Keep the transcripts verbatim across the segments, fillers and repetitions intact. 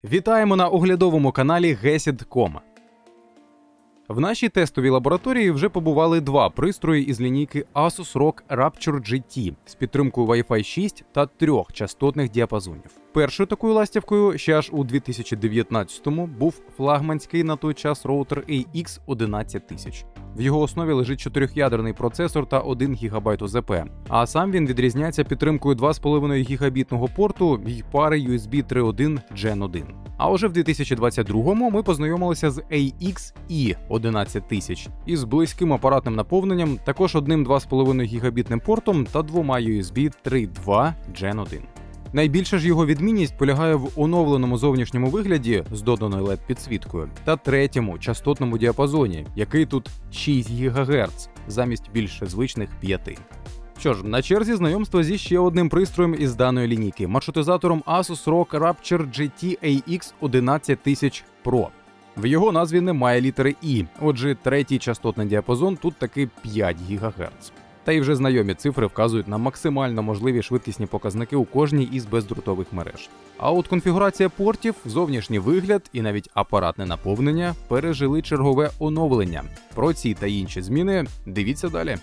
Вітаємо на оглядовому каналі гесід крапка ком. В нашій тестовій лабораторії вже побували два пристрої із лінійки Asus рог Rapture джі ті з підтримкою Wi-Fi шість та трьох частотних діапазонів. Першою такою ластівкою ще аж у дві тисячі дев'ятнадцятому був флагманський на той час роутер ей ікс одинадцять тисяч. В його основі лежить чотирьохядерний процесор та один гігабайт о зет пі, а сам він відрізняється підтримкою два з половиною гігабітного порту і пари ю ес бі три точка один джен один. А уже в дві тисячі двадцять другому ми познайомилися з ей ікс і одинадцять тисяч із близьким апаратним наповненням, також одним два з половиною гігабітним портом та двома ю ес бі три точка два джен один. Найбільша ж його відмінність полягає в оновленому зовнішньому вигляді з доданою ел і ді-підсвіткою та третьому частотному діапазоні, який тут шість гігагерц замість більше звичних п'яти. Що ж, на черзі знайомство зі ще одним пристроєм із даної лінійки – маршрутизатором Asus рог Rapture джі ті ей ікс одинадцять тисяч Pro. В його назві немає літери І, отже третій частотний діапазон тут таки п'ять гігагерц. Та й вже знайомі цифри вказують на максимально можливі швидкісні показники у кожній із бездротових мереж. А от конфігурація портів, зовнішній вигляд і навіть апаратне наповнення пережили чергове оновлення. Про ці та інші зміни дивіться далі.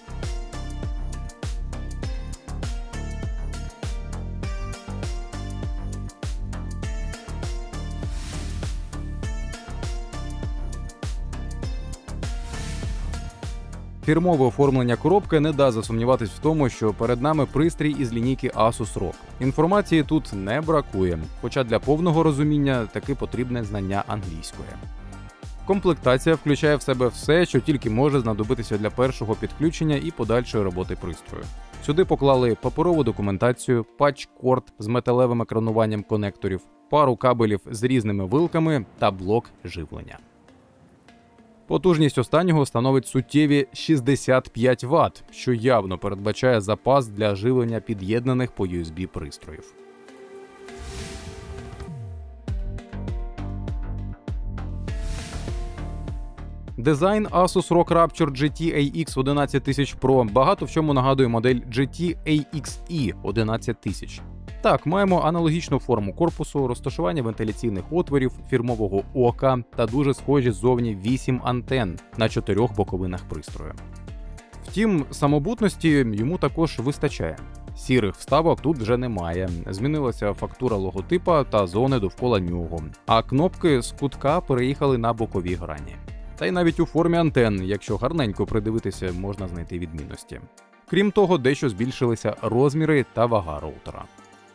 Фірмове оформлення коробки не дасть засумніватись в тому, що перед нами пристрій із лінійки Asus рог. Інформації тут не бракує, хоча для повного розуміння таки потрібне знання англійської. Комплектація включає в себе все, що тільки може знадобитися для першого підключення і подальшої роботи пристрою. Сюди поклали паперову документацію, патч-корд з металевим екрануванням конекторів, пару кабелів з різними вилками та блок живлення. Потужність останнього становить суттєві шістдесят п'ять ватт, що явно передбачає запас для живлення під'єднаних по ю ес бі пристроїв. Дизайн Asus рог Rapture джі ті ей ікс одинадцять тисяч Pro багато в чому нагадує модель джі ті ей ікс і одинадцять тисяч. Так, маємо аналогічну форму корпусу, розташування вентиляційних отворів, фірмового ока та дуже схожі ззовні вісім антенн на чотирьох боковинах пристрою. Втім, самобутності йому також вистачає. Сірих вставок тут вже немає, змінилася фактура логотипа та зони довкола нього, а кнопки з кутка переїхали на бокові грані. Та й навіть у формі антенн, якщо гарненько придивитися, можна знайти відмінності. Крім того, дещо збільшилися розміри та вага роутера.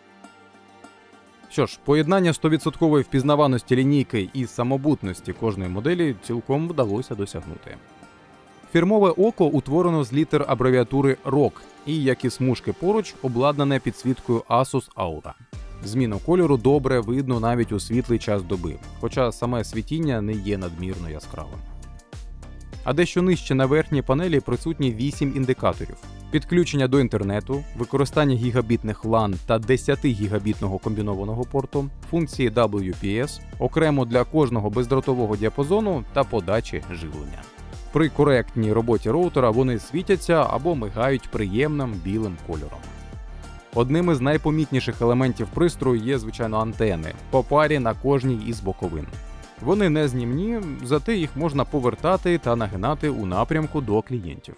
Що ж, поєднання сто відсотків впізнаваності лінійки і самобутності кожної моделі цілком вдалося досягнути. Фірмове око утворено з літер абревіатури рог і, як і смужки поруч, обладнане підсвіткою Asus Aura. Зміну кольору добре видно навіть у світлий час доби, хоча саме світіння не є надмірно яскравим. А дещо нижче на верхній панелі присутні вісім індикаторів. Підключення до інтернету, використання гігабітних лан та десятигігабітного комбінованого порту, функції дабл ю пі ес, окремо для кожного бездротового діапазону та подачі живлення. При коректній роботі роутера вони світяться або мигають приємним білим кольором. Одним із найпомітніших елементів пристрою є, звичайно, антени, по парі на кожній із боковин. Вони не знімні, зате їх можна повертати та нагинати у напрямку до клієнтів.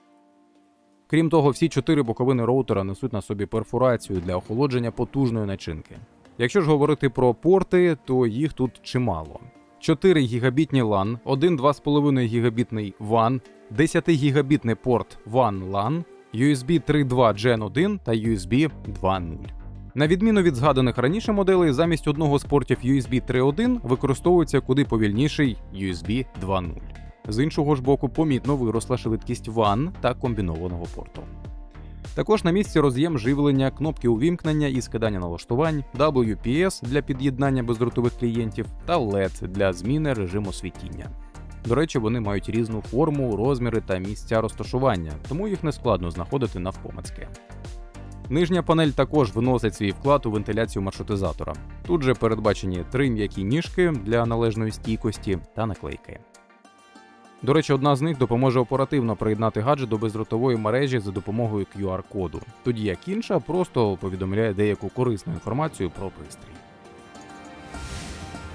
Крім того, всі чотири боковини роутера несуть на собі перфорацію для охолодження потужної начинки. Якщо ж говорити про порти, то їх тут чимало. чотири гігабітні лан, один два з половиною гігабітний ван, десятигігабітний порт ван лан, ю ес бі три точка два джен один та ю ес бі два точка нуль. На відміну від згаданих раніше моделей, замість одного з портів ю ес бі три точка один використовується куди повільніший ю ес бі два точка нуль. З іншого ж боку, помітно виросла швидкість ван та комбінованого порту. Також на місці роз'єм живлення, кнопки увімкнення і скидання налаштувань, дабл ю пі ес для під'єднання бездротових клієнтів та ел і ді для зміни режиму світіння. До речі, вони мають різну форму, розміри та місця розташування, тому їх не складно знаходити навпомацьки. Нижня панель також виносить свій вклад у вентиляцію маршрутизатора. Тут же передбачені три м'які ніжки для належної стійкості та наклейки. До речі, одна з них допоможе оперативно приєднати гаджет до бездротової мережі за допомогою кю ар-коду, тоді як інша просто повідомляє деяку корисну інформацію про пристрій.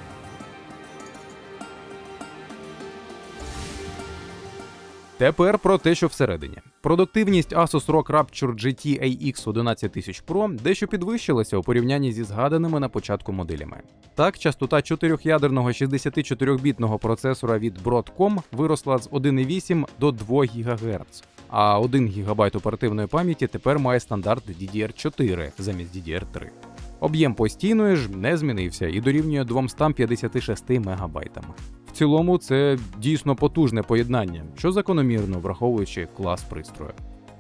Тепер про те, що всередині. Продуктивність Asus ROG Rapture джі ті ей ікс одинадцять тисяч Pro дещо підвищилася у порівнянні зі згаданими на початку моделями. Так, частота чотирьохядерного шістдесятичотирьохбітного процесора від Broadcom виросла з один і вісім до два гігагерца, а один гігабайт оперативної пам'яті тепер має стандарт ді ді ар чотири замість ді ді ар три. Об'єм постійної ж не змінився і дорівнює двістам п'ятдесяти шести мегабайтам. В цілому це дійсно потужне поєднання, що закономірно, враховуючи клас пристрою.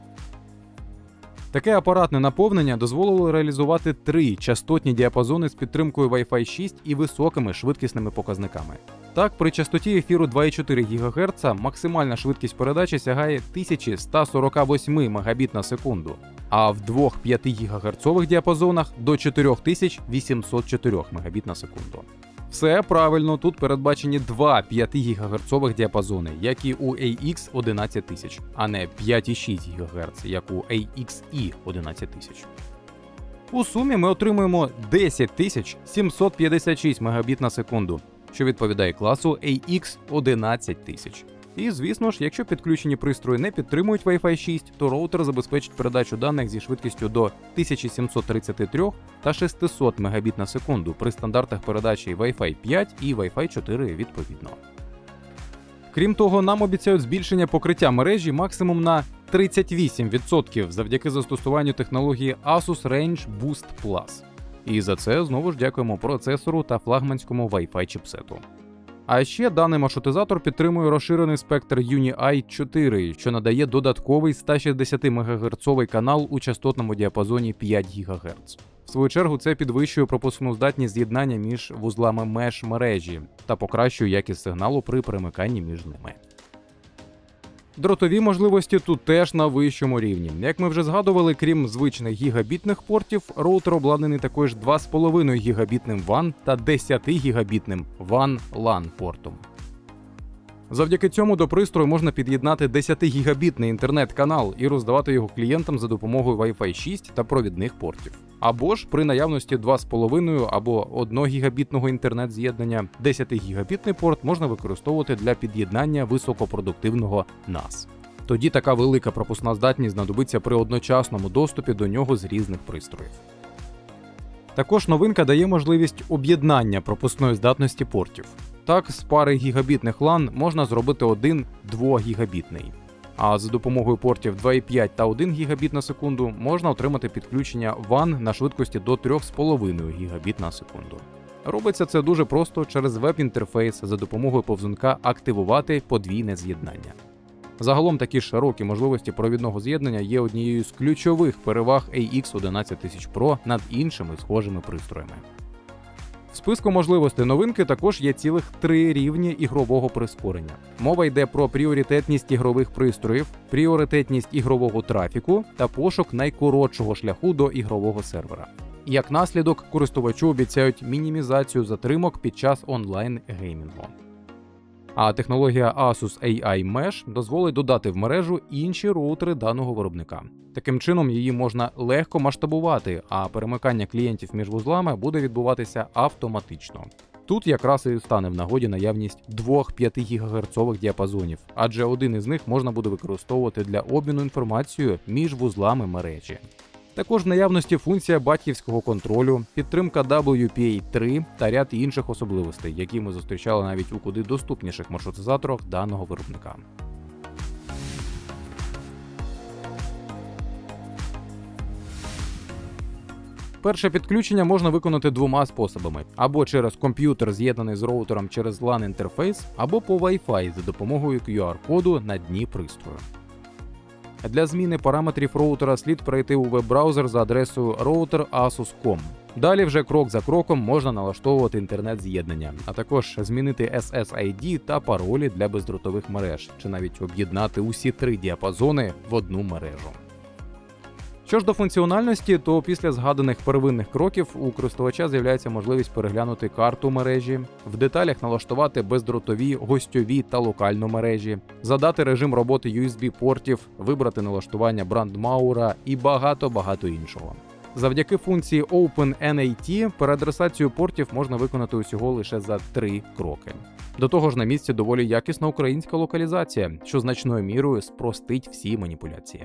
Таке апаратне наповнення дозволило реалізувати три частотні діапазони з підтримкою Wi-Fi шість і високими швидкісними показниками. Так, при частоті ефіру два і чотири гігагерца максимальна швидкість передачі сягає тисяча сто сорок вісім мегабіт на секунду, а в двох п'ятигігагерцових діапазонах до чотирьох тисяч вісімсот чотири мегабіт на секунду. Все правильно, тут передбачені два п'ятигігагерцових діапазони, як і у ей ікс одинадцять тисяч, а не п'ять і шість гігагерц, як у ей ікс і одинадцять тисяч. У сумі ми отримуємо десять тисяч сімсот п'ятдесят шість мегабіт на секунду, що відповідає класу ей ікс одинадцять тисяч. І, звісно ж, якщо підключені пристрої не підтримують Wi-Fi шість, то роутер забезпечить передачу даних зі швидкістю до тисяча сімсот тридцять три та шістсот мегабіт на секунду при стандартах передачі Wi-Fi п'ять і Wi-Fi чотири відповідно. Крім того, нам обіцяють збільшення покриття мережі максимум на тридцять вісім відсотків завдяки застосуванню технології Asus Range Boost Plus. І за це знову ж дякуємо процесору та флагманському Wi-Fi чіпсету. А ще даний маршрутизатор підтримує розширений спектр Ю Ні Ай чотири, що надає додатковий сто шістдесят мегагерцовий канал у частотному діапазоні п'ять гігагерц. В свою чергу це підвищує пропускну здатність з'єднання між вузлами меш мережі та покращує якість сигналу при перемиканні між ними. Дротові можливості тут теж на вищому рівні. Як ми вже згадували, крім звичних гігабітних портів, роутер обладнаний також два з половиною гігабітним ван та десятигігабітним ван лан портом. Завдяки цьому до пристрою можна під'єднати десятигігабітний інтернет-канал і роздавати його клієнтам за допомогою Wi-Fi шість та провідних портів. Або ж при наявності два з половиною або одногігабітного інтернет-з'єднання десятигігабітний порт можна використовувати для під'єднання високопродуктивного нас. Тоді така велика пропускна здатність знадобиться при одночасному доступі до нього з різних пристроїв. Також новинка дає можливість об'єднання пропускної здатності портів. Так, з пари гігабітних лан можна зробити один двогігабітний. А за допомогою портів два і п'ять та один гігабіт на секунду можна отримати підключення ван на швидкості до три з половиною гігабіт на секунду. Робиться це дуже просто через веб-інтерфейс за допомогою повзунка «Активувати подвійне з'єднання». Загалом такі широкі можливості провідного з'єднання є однією з ключових переваг ей ікс одинадцять тисяч Pro над іншими схожими пристроями. В списку можливостей новинки також є цілих три рівні ігрового прискорення. Мова йде про пріоритетність ігрових пристроїв, пріоритетність ігрового трафіку та пошук найкоротшого шляху до ігрового сервера. Як наслідок, користувачу обіцяють мінімізацію затримок під час онлайн-геймінгу. А технологія Asus ей ай Mesh дозволить додати в мережу інші роутери даного виробника. Таким чином її можна легко масштабувати, а перемикання клієнтів між вузлами буде відбуватися автоматично. Тут якраз і стане в нагоді наявність двох п'ятигігагерцових діапазонів, адже один із них можна буде використовувати для обміну інформацією між вузлами мережі. Також в наявності функція батьківського контролю, підтримка дабл ю пі ей три та ряд інших особливостей, які ми зустрічали навіть у куди доступніших маршрутизаторах даного виробника. Перше підключення можна виконати двома способами: або через комп'ютер, з'єднаний з роутером через лан-інтерфейс, або по Wi-Fi за допомогою кю ар-коду на дні пристрою. Для зміни параметрів роутера слід перейти у веб-браузер за адресою router asus крапка ком. Далі вже крок за кроком можна налаштовувати інтернет-з'єднання, а також змінити ес ес ай ді та паролі для бездротових мереж, чи навіть об'єднати усі три діапазони в одну мережу. Що ж до функціональності, то після згаданих первинних кроків у користувача з'являється можливість переглянути карту мережі, в деталях налаштувати бездротові, гостьові та локальну мережі, задати режим роботи ю ес бі-портів, вибрати налаштування брандмауера і багато-багато іншого. Завдяки функції OpenNAT переадресацію портів можна виконати усього лише за три кроки. До того ж, на місці доволі якісна українська локалізація, що значною мірою спростить всі маніпуляції.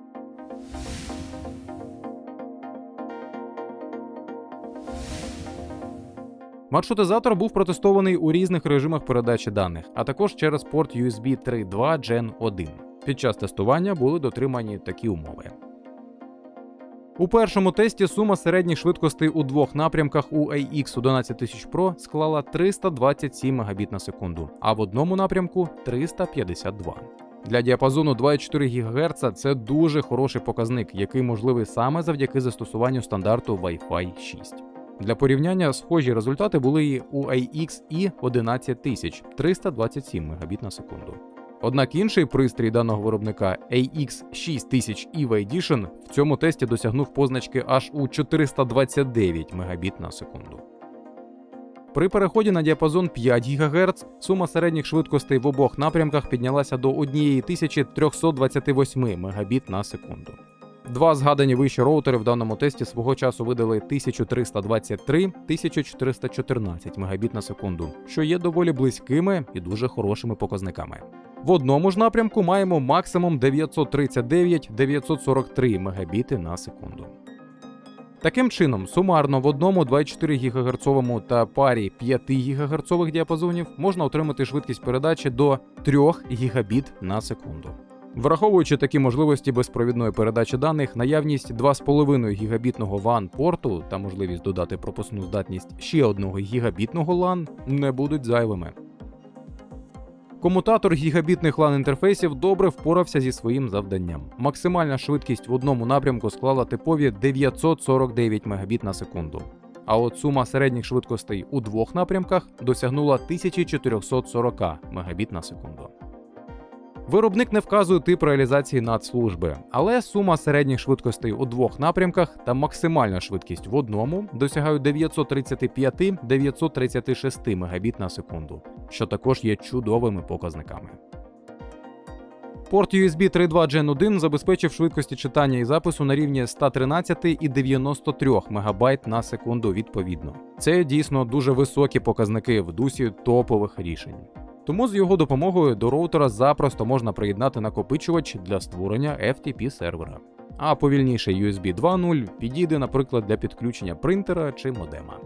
Маршрутизатор був протестований у різних режимах передачі даних, а також через порт ю ес бі три точка два джен один. Під час тестування були дотримані такі умови. У першому тесті сума середніх швидкостей у двох напрямках у ей ікс одинадцять тисяч про склала триста двадцять сім мегабіт на секунду, а в одному напрямку – триста п'ятдесят два. Для діапазону двадцять чотири гігагерца це дуже хороший показник, який можливий саме завдяки застосуванню стандарту Wi-Fi шість. Для порівняння схожі результати були і у ей ікс і одинадцять тисяч – триста двадцять сім мегабіт на секунду. Однак інший пристрій даного виробника ей ікс шість тисяч і ві Edition в цьому тесті досягнув позначки аж у чотириста двадцять дев'ять мегабіт на секунду. При переході на діапазон п'ять гігагерц сума середніх швидкостей в обох напрямках піднялася до тисяча триста двадцять вісім мегабіт на секунду. Два згадані вище роутери в даному тесті свого часу видали тисяча триста двадцять три - тисяча чотириста чотирнадцять мегабіт на секунду, що є доволі близькими і дуже хорошими показниками. В одному ж напрямку маємо максимум дев'ятсот тридцять дев'ять - дев'ятсот сорок три мегабіти на секунду. Таким чином, сумарно в одному двадцять чотири гігагерцовому та парі п'ять гігагерцових діапазонів можна отримати швидкість передачі до три гігабіт на секунду. Враховуючи такі можливості безпровідної передачі даних, наявність два з половиною гігабітного ван-порту та можливість додати пропускну здатність ще одного гігабітного лан не будуть зайвими. Комутатор гігабітних лан-інтерфейсів добре впорався зі своїм завданням. Максимальна швидкість в одному напрямку склала типові дев'ятсот сорок дев'ять мегабіт на секунду. А от сума середніх швидкостей у двох напрямках досягнула тисяча чотириста сорок мегабіт на секунду. Виробник не вказує тип реалізації надслужби, але сума середніх швидкостей у двох напрямках та максимальна швидкість в одному досягають дев'ятсот тридцять п'ять - дев'ятсот тридцять шість мегабіт на секунду, що також є чудовими показниками. Порт ю ес бі три точка два джен один забезпечив швидкості читання і запису на рівні сто тринадцять і дев'яносто три мегабайт на секунду відповідно. Це дійсно дуже високі показники в дусі топових рішень. Тому з його допомогою до роутера запросто можна приєднати накопичувач для створення еф ті пі-сервера. А повільніший ю ес бі два нуль підійде, наприклад, для підключення принтера чи модема.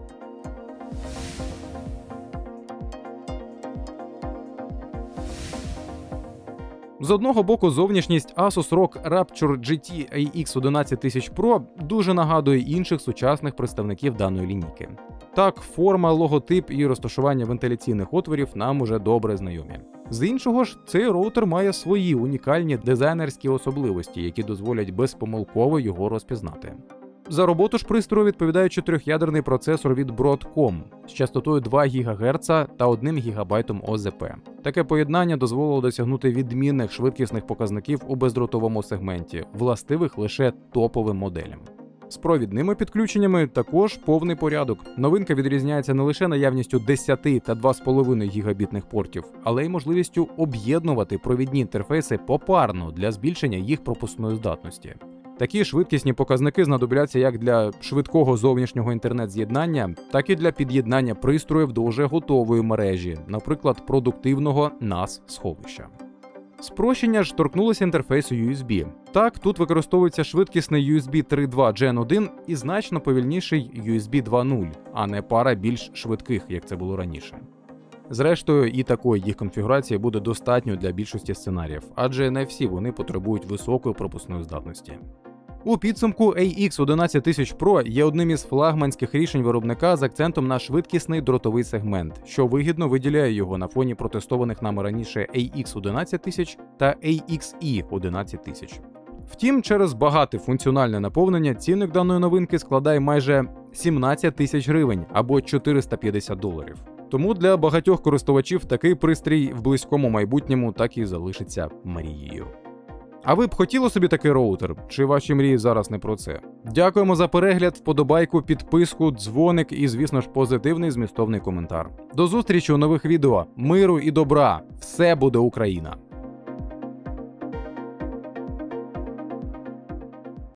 З одного боку, зовнішність Asus рог Rapture джі ті ей ікс одинадцять тисяч про дуже нагадує інших сучасних представників даної лінійки. Так, форма, логотип і розташування вентиляційних отворів нам уже добре знайомі. З іншого ж, цей роутер має свої унікальні дизайнерські особливості, які дозволять безпомилково його розпізнати. За роботу ж пристрою відповідає чотирьохядерний процесор від Broadcom з частотою два гігагерца та одним гігабайтом о зет пі. Таке поєднання дозволило досягнути відмінних швидкісних показників у бездротовому сегменті, властивих лише топовим моделям. З провідними підключеннями також повний порядок. Новинка відрізняється не лише наявністю десять та два з половиною гігабітних портів, але й можливістю об'єднувати провідні інтерфейси попарно для збільшення їх пропускної здатності. Такі швидкісні показники знадобляться як для швидкого зовнішнього інтернет-з'єднання, так і для під'єднання пристроїв до вже готової мережі, наприклад, продуктивного нас-сховища. Спрощення ж торкнулося інтерфейсу ю ес бі. Так, тут використовується швидкісний ю ес бі три точка два джен один і значно повільніший ю ес бі два нуль, а не пара більш швидких, як це було раніше. Зрештою, і такої їх конфігурації буде достатньо для більшості сценаріїв, адже не всі вони потребують високої пропускної здатності. У підсумку ей ікс одинадцять тисяч про є одним із флагманських рішень виробника з акцентом на швидкісний дротовий сегмент, що вигідно виділяє його на фоні протестованих нами раніше ей ікс одинадцять тисяч та ей ікс і одинадцять тисяч. Втім, через багате функціональне наповнення цінник даної новинки складає майже сімнадцять тисяч гривень або чотириста п'ятдесят доларів. Тому для багатьох користувачів такий пристрій в близькому майбутньому так і залишиться мрією. А ви б хотіли собі такий роутер? Чи ваші мрії зараз не про це? Дякуємо за перегляд, вподобайку, підписку, дзвоник і, звісно ж, позитивний змістовний коментар. До зустрічі у нових відео. Миру і добра! Все буде Україна!